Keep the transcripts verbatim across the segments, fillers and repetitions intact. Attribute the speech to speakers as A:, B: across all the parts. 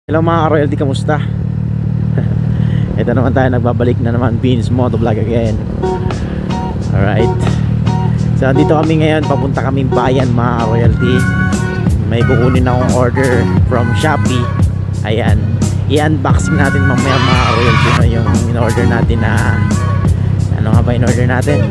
A: Hello mga royalty, kamusta? Ito naman tayo, nagbabalik na naman, Beans Motovlog again. Alright, so dito kami ngayon, papunta kaming bayan mga royalty. May kukunin akong order from Shopee. Ayan, i-unboxing natin mamaya mga royalty na yung in-order natin na, ano nga ba in-order natin?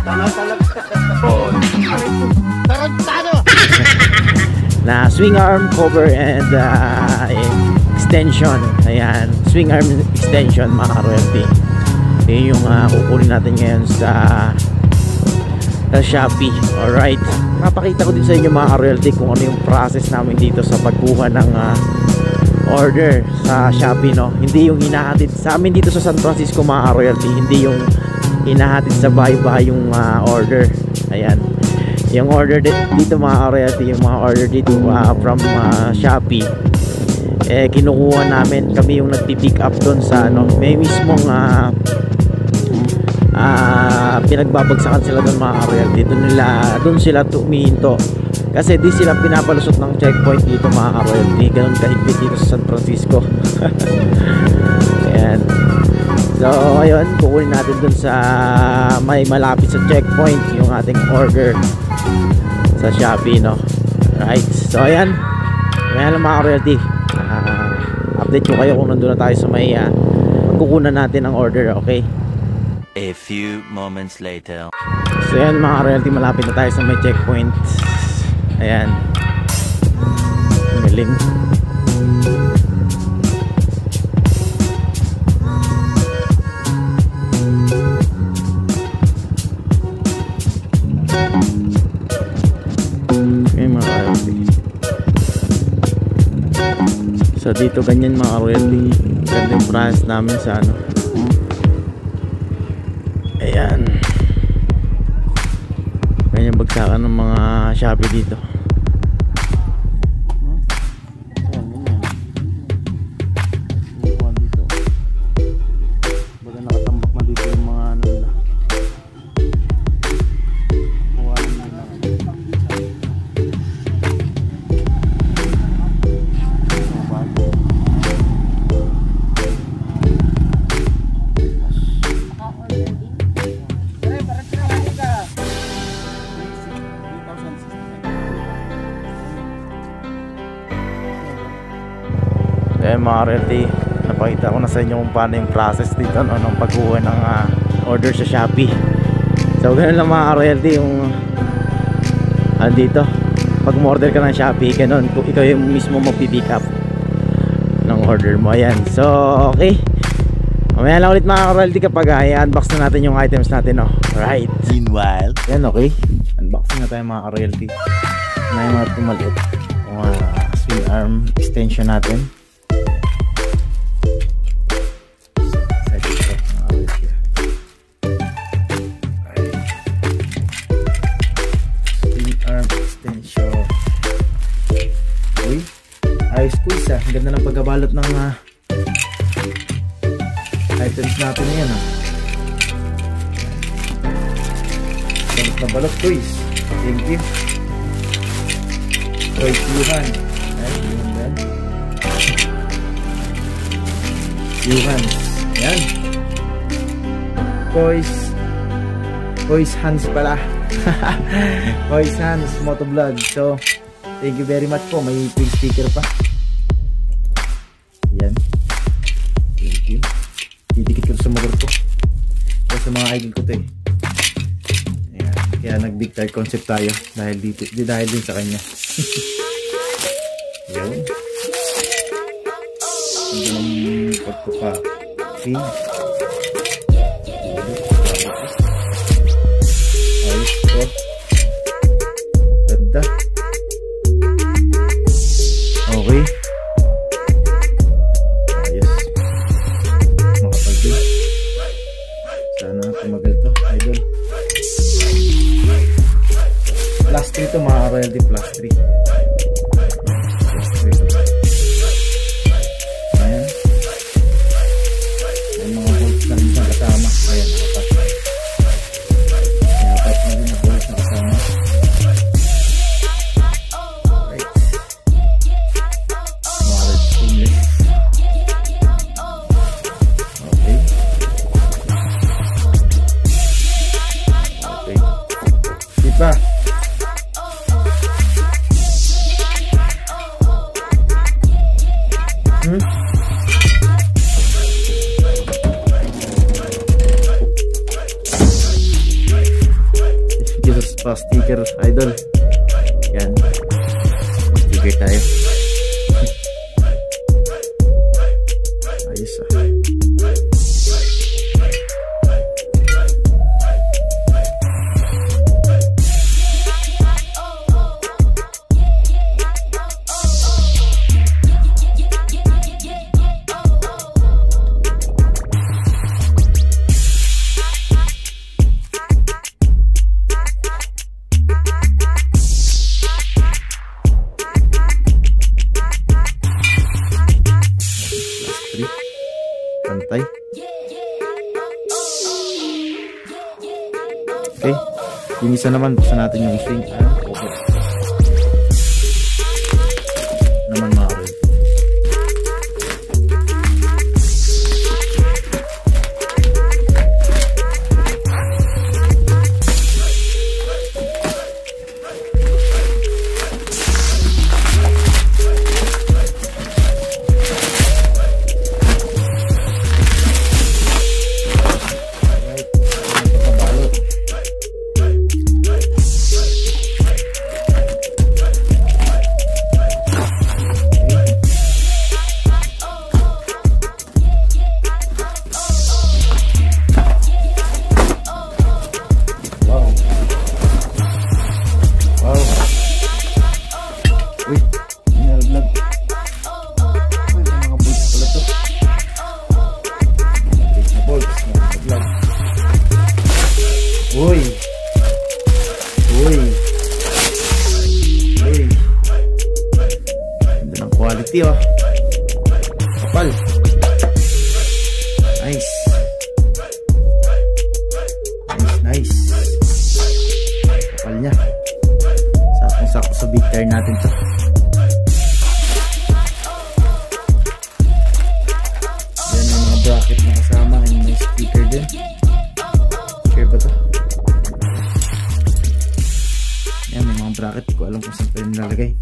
A: Na swing arm cover and uh, extension. Ayan, swing arm extension mga royalty. Yun yung uh, kukunin natin ngayon sa sa Shopee. Alright, mapakita ko din sa inyo mga royalty kung ano yung process namin dito sa pagkuha ng uh, order sa Shopee, no? Hindi yung hinahatid sa amin dito sa San Francisco mga royalty, hindi yung hinahatid sa bahay-bahay yung uh, order. Ayan, yung order dito mga royalty, yung mga order dito uh, from uh, Shopee, eh kinukuha namin, kami yung nagpi-pick up doon sa ano, may mismong uh, uh, pinagbabagsakan sila doon mga royalty. Doon nila, doon sila tumihinto kasi di sila pinapalusot ng checkpoint dito mga royalty. Ganun kahigpit dito sa San Francisco. Ayan, so ayun, kukunin natin doon sa may malapit sa checkpoint yung ating order sa Shopee, no? Right, so ayan, ayan lang mga royalty. Uh, update ko kayo kung nandun na tayo sa may uh, kukunan natin ang order, okay?
B: A few moments later.
A: So ayan mga royalty, malapit na tayo sa may checkpoint. Ayan, galing. So dito ganyan mga royalty, ganda yung price namin sa ano. Ayan, ganyan bagsakan ng mga Shopee dito. Baga nakatambak na dito yung mga ano nila. Eh mga royalty, napakita ko na sa inyo kung paano yung process dito, no, ng pagkuha ng uh, order sa Shopee. So ganun lang mga royalty yung uh, dito, pag order ka ng Shopee, ganun, kung ikaw yung mismo magpipick up ng order mo. Ayan, so okay, mamaya lang ulit mga royalty kapag uh, i-unbox na natin yung items natin, no? Alright,
B: Meanwhile,
A: yan, okay, unboxing na tayo mga royalty. Na yung mga tumaliit, yung uh, swing arm extension natin. Ayos ko isa, ang ganda ng pagkabalot ng uh, items natin yan, ha. Balot na balot, boys. Thank you. Toys Yuhan. Ay, Yuhan. Yuhan. Yan. Toys Toys Hands pala. Toys Hands Motovlog. So thank you very much po. May free sticker pa. Yan. Thank you. Didikit ko sa motor ko. Kaya sa mga idol ko to eh. Ayan. Kaya nag big tire concept tayo. Dahil dito. Di dahil din sa kanya. Yan. Ang ganang pagpupa. Okay. Ayos po. Ganda. Okay. Ayos. Makapagod. Sana tumagal to, idol. Plus three to mga royalty, plus three. Plus three to. Ayan. Ayan mga Mm-hmm. Jesus pa sticker idol. Yan. Sticker tayo. Ayos ah. Pantay. Okay. Yung isa naman, buksan natin yung swing arm cover. Naman mga rin. Uy. Uy. Uy. Ganda ng quality oh. Kapal. Nice. Nice, nice. Kapal niya. Sakong-sakto sa big tire natin to. Yan yung mga bracket na kasama. And may speaker din. Sure ba to? Yan, may mga bracket. Hindi ko alam kung saan pa yung nilalagay.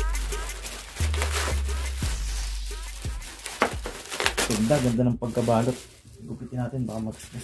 A: Ganda, ganda ng pagkabalot. Gupitin natin, baka mag-stress.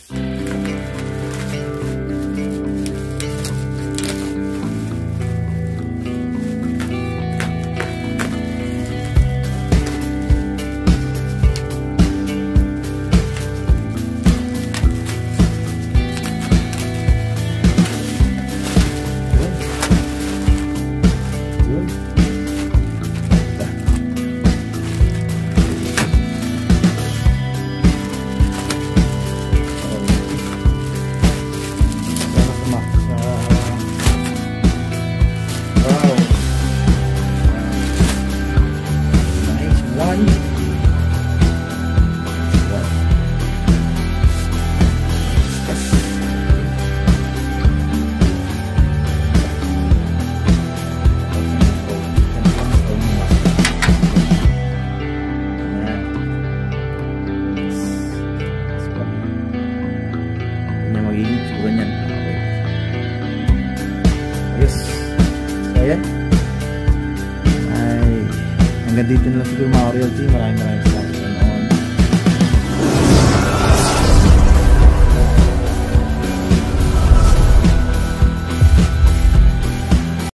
A: Ayan. Ay, hanggang dito na lang siguro mga realty. Maraming maraming